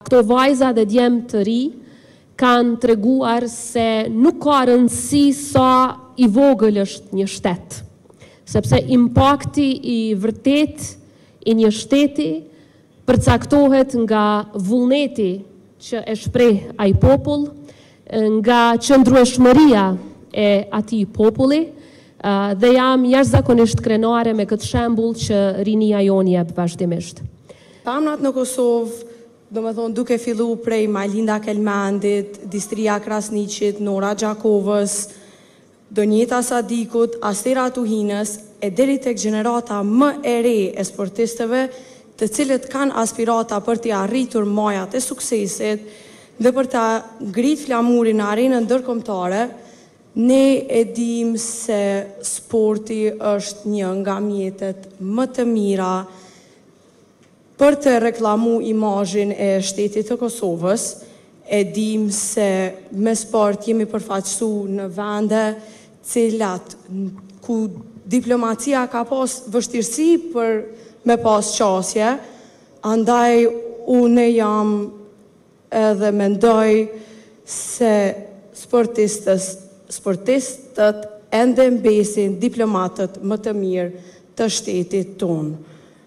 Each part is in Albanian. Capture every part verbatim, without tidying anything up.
Këto vajza dhe djemë të ri kanë treguar se nuk ka rëndësi sa i vogël është një shtet, sepse impakti i vërtet i një shteti përcaktohet nga vullneti që e shpreh ai popull, nga qëndrueshmëria e atij populli, dhe jam jashtëzakonisht krenare me këtë shembull që rinia jonë jep vazhdimisht. Pamnat në Kosovë, do me thonë duke fillu prej Majlinda Kelmandit, Distria Krasniqit, Nora Gjakovës, Donjeta Sadikut, Astera Tuhinës, e deri tek gjenerata më e re e sportistëve, të cilët kanë aspirata për t'i arritur majat e suksesit dhe për t'a ngrit flamurin në arenën ndërkombëtare. Ne e dim se sporti është një nga mjetet më të mira për të reklamu imazhin e shtetit të Kosovës. E dim se me sport jemi përfaqësu në vende cilat ku diplomacia ka pas vështirësi për me pas qasje, andaj unë jam edhe mendoj se sportistës sportistët ende mbesin diplomatët më të mirë të shtetit tonë.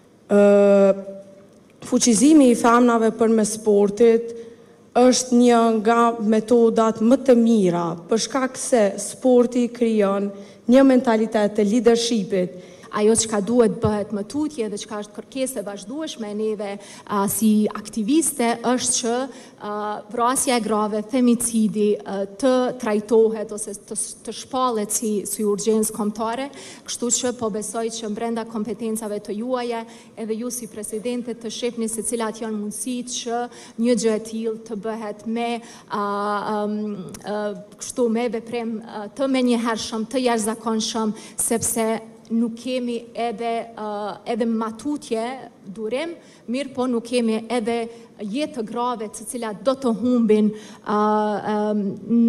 Fuqizimi i femnave përmes sportit është një nga metodat më të mira, për shkak se sporti krijon një mentalitet të leadershipit. Ajo që ka duhet bëhet më tutje dhe që ka është kërkesë e vazhdueshme e neve uh, si aktiviste është që uh, vrasja e grave, femicidi uh, të trajtohet ose të, të shpallet si, si urgjencë kombëtare, kështu që po besoj që brenda kompetencave të juaja edhe ju si presidente të shihni se cilat janë mundësitë që një gjë e tillë të bëhet me uh, um, uh, kështu me veprem uh, të menjëhershëm, të jashtëzakonshëm, sepse nuk kemi edhe, uh, edhe matutje durim, mirë po nuk kemi edhe jetë të grave të cilat do të humbin uh, um,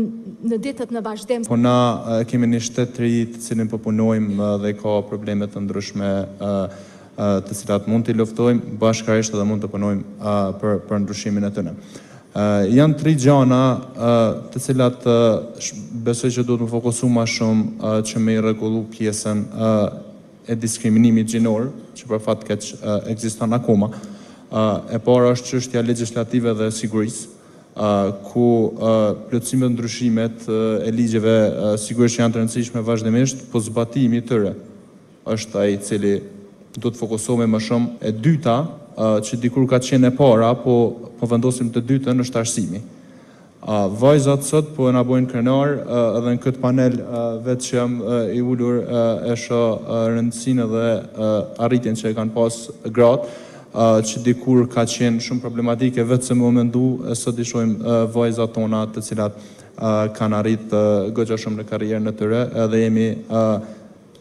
në ditët në vazhdim. Po na uh, kemi një shtet të ri të cilin po punojmë uh, dhe ka probleme të ndryshme uh, uh, të cilat mund t'i luftojmë, bashkarisht edhe mund të punojmë uh, për, për ndryshimin e tyre. Uh, janë tri gjana uh, të cilat uh, besoj që duhet më fokusu ma shumë uh, që me i rregullu pjesën uh, e diskriminimit gjinor, që për fat keq uh, ekziston akoma. Uh, e para është çështja legjislative dhe sigurisë, uh, ku uh, plotësimet ndryshimet uh, e ligjeve uh, sigurisht janë të rëndësishme vazhdimisht, po zbatimi i tyre është ai i cili duhet të fokusohemi më shumë. E dyta, Uh, që dikur ka qenë e para, po, po vendosim të dytën është arsimi. Uh, vajzat sot po e na bojnë krenar, uh, edhe në këtë panel uh, vetë që jam uh, i ullur uh, e shoh uh, rëndësinë dhe uh, arritjen që e kanë pas gratë, uh, që dikur ka qenë shumë problematike, vetë se më mendu, e sot i shohim uh, vajzat tona të cilat uh, kanë arrit uh, goxha shumë në karrierën e tyre, edhe jemi uh,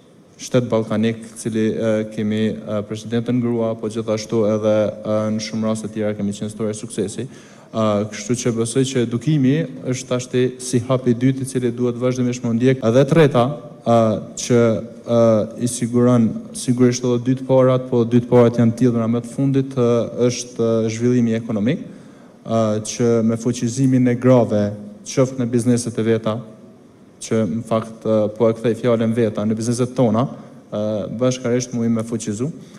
shtet ballkanik, cili uh, kemi uh, presidentën grua, po gjithashtu edhe uh, në shumë raste tjera kemi qenë historia e suksesi. Uh, kështu që besoj që edukimi është tashti si hapi i dytë i cili duhet vazhdimisht më ndjek. Edhe treta, uh, që uh, i siguron sigurisht edhe dy të parat, po dy të parat janë tillura më të fundit, uh, është uh, zhvillimi ekonomik, uh, që me fuqizimin e grave, qoftë në bizneset e veta, që në fakt po e kthej fjalën veta në bizneset tona, bashkarisht mujmë me fuqizu.